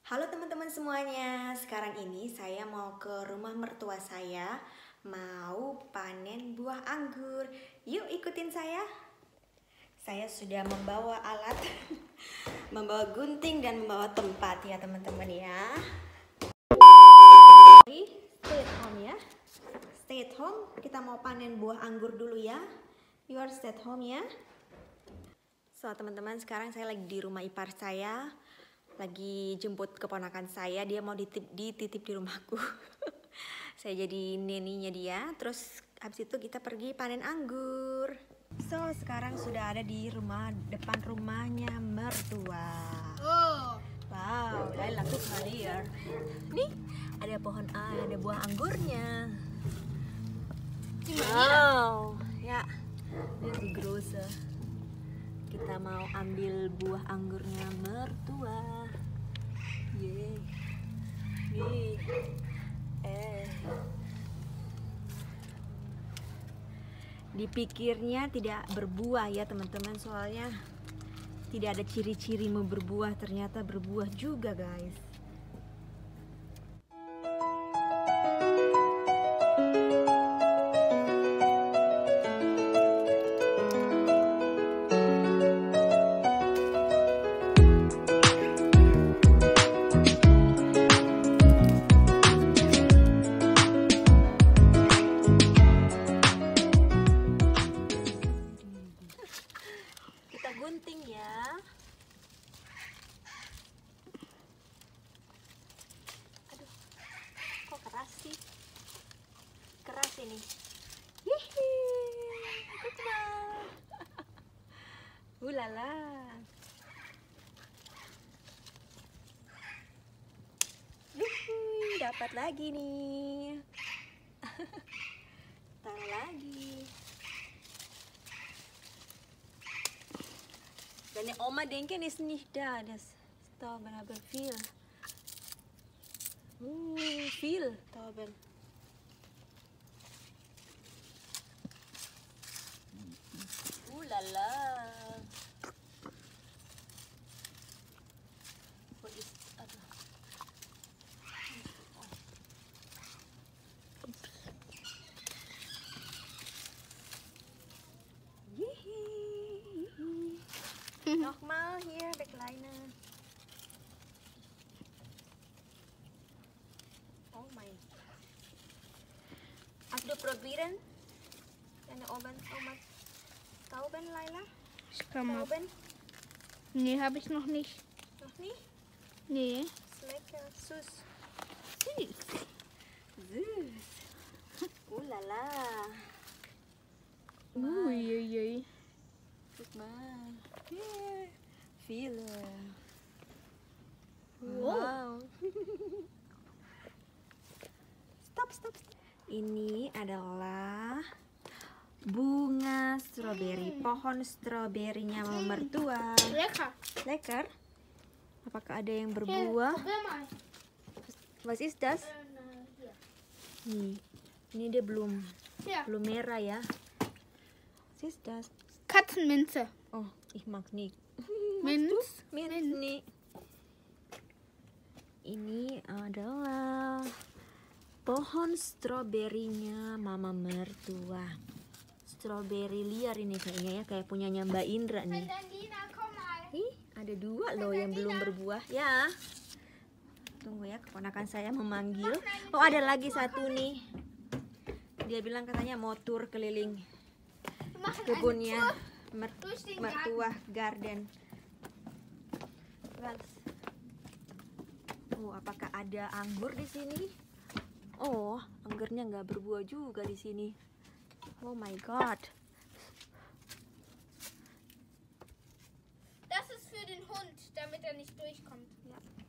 Halo teman-teman semuanya, sekarang ini saya mau ke rumah mertua saya, mau panen buah anggur. Yuk ikutin saya. Saya sudah membawa alat, membawa gunting dan membawa tempat ya teman-teman ya. Stay at home ya. Stay at home, kita mau panen buah anggur dulu ya. You are stay at home ya. So teman-teman, sekarang saya lagi di rumah ipar saya. Lagi jemput keponakan saya, dia mau dititip di rumahku. Saya jadi neninya dia. Terus habis itu kita pergi panen anggur. So sekarang sudah ada di depan rumahnya mertua. Wow, Laila tuh liar. Nih ada ada buah anggurnya. Wow, ya ini grosse. Kita mau ambil buah anggurnya mertua. Yeay. Nih. Dipikirnya tidak berbuah ya teman-teman, soalnya tidak ada ciri-ciri mau berbuah, ternyata berbuah juga guys. Gunting ya. Aduh, kok keras sih? Keras ini. Hihi, ulala. Yuhui, dapat lagi nih. Taruh lagi. Dan Oma denken is nicht da, das Tauben aber viel. Viel Tauben. Lala. Nochmal hier, der kleine. Oh mein. Hast du probieren? Deine Oma Tauben, Laila? Tauben? Nee, habe ich noch nicht. Noch nicht? Nee. Ist lecker, süß. Süß. Süß. Lala. Uiuiui. Guck mal. Yeah. Viele. Wow. Stop. Ini adalah bunga stroberi, pohon stroberinya mertua. Lecker. Lekker. Apakah ada yang berbuah? Probier mal. Was ist das? Hier. Nih, ini dia belum Ja. merah ya. Was ist das? Katzenminze. Oh, ich mag nicht. Minz. Nih. Ini adalah pohon stroberinya mama mertua. Stroberi liar ini kayaknya ya, kayak punyanya Mbak Indra nih. Dina, komm mal. Ih, ada dua loh yang belum berbuah ya. Tunggu ya, keponakan saya memanggil. Oh, ada lagi satu nih. Dia bilang katanya mau tur keliling kebunnya mertua garden. Oh, apakah ada anggur di sini? Oh, anggurnya nggak berbuah juga di sini. Oh my god. Das ist für den Hund, damit er nicht durchkommt. Ya.